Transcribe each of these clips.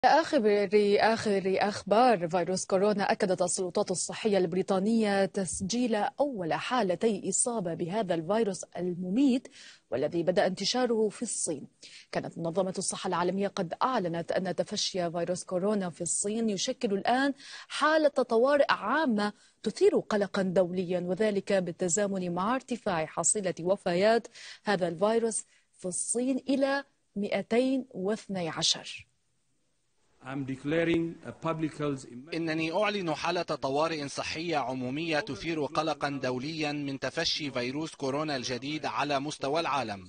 آخر أخبار فيروس كورونا، أكدت السلطات الصحية البريطانية تسجيل أول حالتي إصابة بهذا الفيروس المميت والذي بدأ انتشاره في الصين. كانت منظمة الصحة العالمية قد أعلنت أن تفشي فيروس كورونا في الصين يشكل الآن حالة طوارئ عامة تثير قلقا دوليا، وذلك بالتزامن مع ارتفاع حصيلة وفيات هذا الفيروس في الصين إلى 212. إنني أعلن حالة طوارئ صحية عمومية تثير قلقا دوليا من تفشي فيروس كورونا الجديد على مستوى العالم.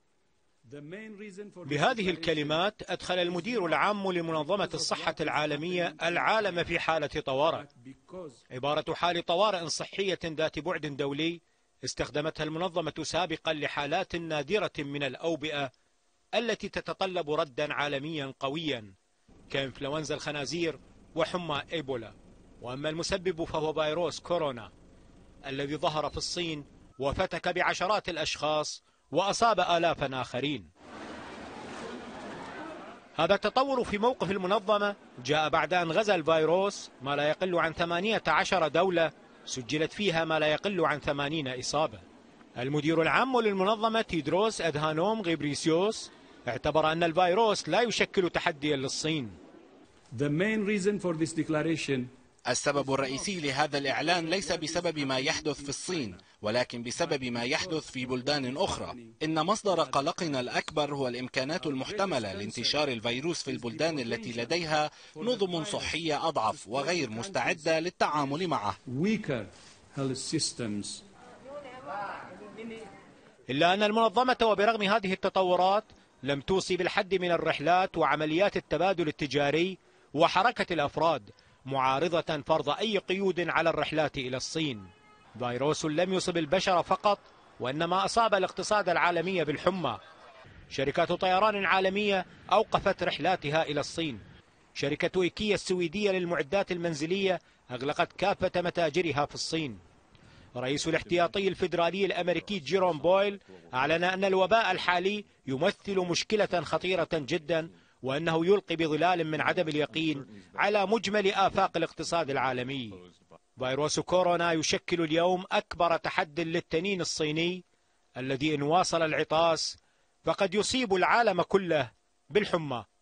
بهذه الكلمات أدخل المدير العام لمنظمة الصحة العالمية العالم في حالة طوارئ، عبارة حال طوارئ صحية ذات بعد دولي استخدمتها المنظمة سابقا لحالات نادرة من الأوبئة التي تتطلب ردا عالميا قويا كإنفلونزا الخنازير وحمى إيبولا. وأما المسبب فهو فيروس كورونا الذي ظهر في الصين وفتك بعشرات الأشخاص وأصاب آلافا آخرين. هذا التطور في موقف المنظمة جاء بعد أن غزا الفيروس ما لا يقل عن 18 دولة سجلت فيها ما لا يقل عن 80 إصابة. المدير العام للمنظمة تيدروس أدهانوم غيبريسيوس اعتبر أن الفيروس لا يشكل تحديا للصين. السبب الرئيسي لهذا الإعلان ليس بسبب ما يحدث في الصين، ولكن بسبب ما يحدث في بلدان أخرى. إن مصدر قلقنا الأكبر هو الإمكانات المحتملة لانتشار الفيروس في البلدان التي لديها نظم صحية أضعف وغير مستعدة للتعامل معه. إلا أن المنظمة وبرغم هذه التطورات لم توصي بالحد من الرحلات وعمليات التبادل التجاري وحركة الأفراد، معارضة فرض أي قيود على الرحلات إلى الصين. فيروس لم يصب البشر فقط، وإنما أصاب الاقتصاد العالمي بالحمى. شركات طيران عالمية أوقفت رحلاتها إلى الصين. شركة إيكيا السويدية للمعدات المنزلية أغلقت كافة متاجرها في الصين. رئيس الاحتياطي الفيدرالي الأمريكي جيروم بويل أعلن أن الوباء الحالي يمثل مشكلة خطيرة جدا، وأنه يلقي بظلال من عدم اليقين على مجمل آفاق الاقتصاد العالمي. فيروس كورونا يشكل اليوم أكبر تحد للتنين الصيني الذي إن واصل العطاس فقد يصيب العالم كله بالحمى.